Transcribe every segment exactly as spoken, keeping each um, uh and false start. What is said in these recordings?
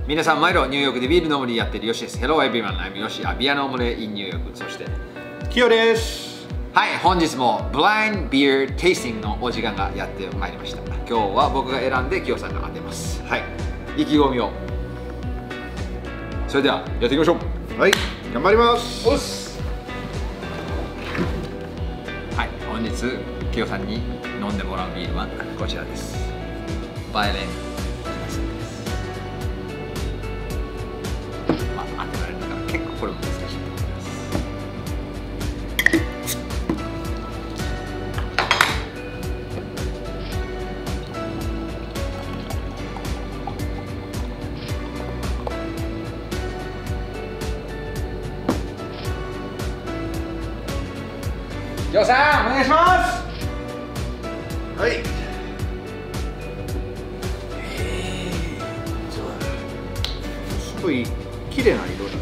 皆さん、毎度ニューヨークでビールの森やってるヨシです。Hello everyone, I'm Yoshi, アビアノムレ in ニューヨーク。そして、 キヨです。 はい、本日も Blind Beer Tasting のお時間がやってまいりました。今日は僕が選んでキヨさんが当てます。はい、意気込みを。それではやっていきましょう。 はい、頑張ります。 おっす。はい、本日キヨさんに飲んでもらうビールはこちらです。バイレン。結構これも難しいと思います。キヨさん、お願いします。 はい。すごい綺麗な色だ。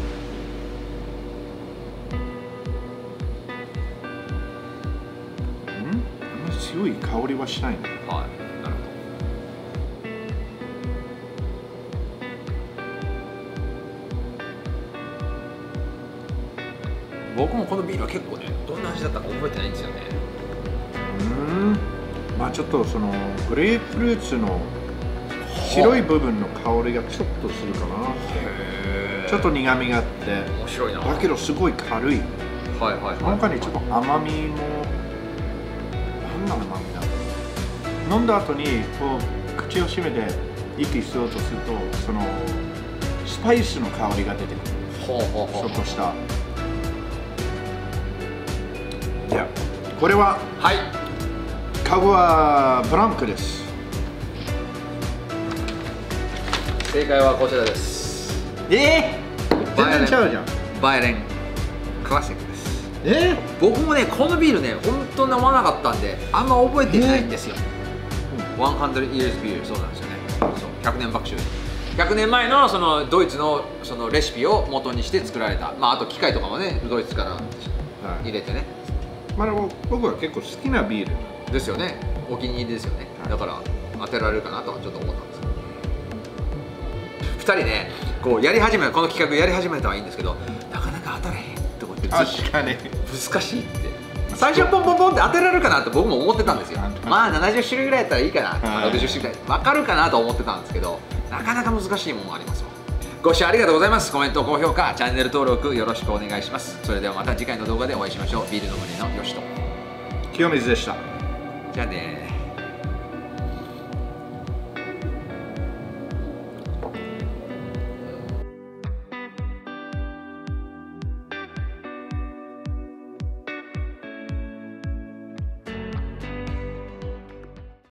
強い香りはしないの。 はい、なるほど。僕もこのビールは結構ね、どんな味だったか覚えてないんですよね。 うん、まあちょっとそのグレープフルーツの白い部分の香りがちょっとするかな。ちょっと苦みがあって面白いな。 だけどすごい軽い。 はいはいはい。 中にちょっと甘みも何の甘みだろう。飲んだ後にこう口を閉めて息吸おうとするとそのスパイスの香りが出てくる。 ほうほうほう。 ちょっとしたいやこれははいカグアブランクです。 正解はこちらです。 えー、全然ちゃうじゃん。 バイレンクラシックです。 えー、 僕もねこのビールね本当に飲まなかったんであんま覚えてないんですよ。ひゃく years beer そうなんですよね。そうひゃくねん麦酒。ひゃくねんまえのそのドイツのそのレシピを元にして作られた。まああと機械とかもねドイツから入れてね。 まあでも僕は結構好きなビールですよね。お気に入りですよね。だから当てられるかなとはちょっと思ったんですけど。ふたりねこうやり始めこの企画やり始めたはいいんですけどなかなか当たれへんってことで確かに難しいって。最初ポンポンポンって当てられるかなって僕も思ってたんですよ。まあななじゅっしゅるいぐらいやったらいいかな、ろくじゅっしゅるいぐらい分かるかなと思ってたんですけどなかなか難しいものがありますよ。ご視聴ありがとうございます。コメント、高評価、チャンネル登録よろしくお願いします。それではまた次回の動画でお会いしましょう。ビールの森のよしと清水でした。 じゃあね。